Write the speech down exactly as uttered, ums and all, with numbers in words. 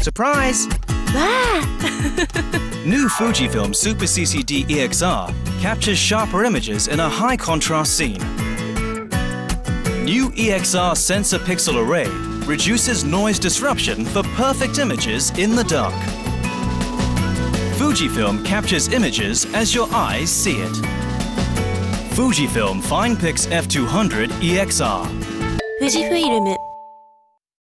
Surprise! Ah! New Fujifilm Super C C D E X R captures sharper images in a high-contrast scene. New E X R sensor pixel array reduces noise disruption for perfect images in the dark. Fujifilm captures images as your eyes see it. Fujifilm FinePix F two hundred E X R. Fujifilm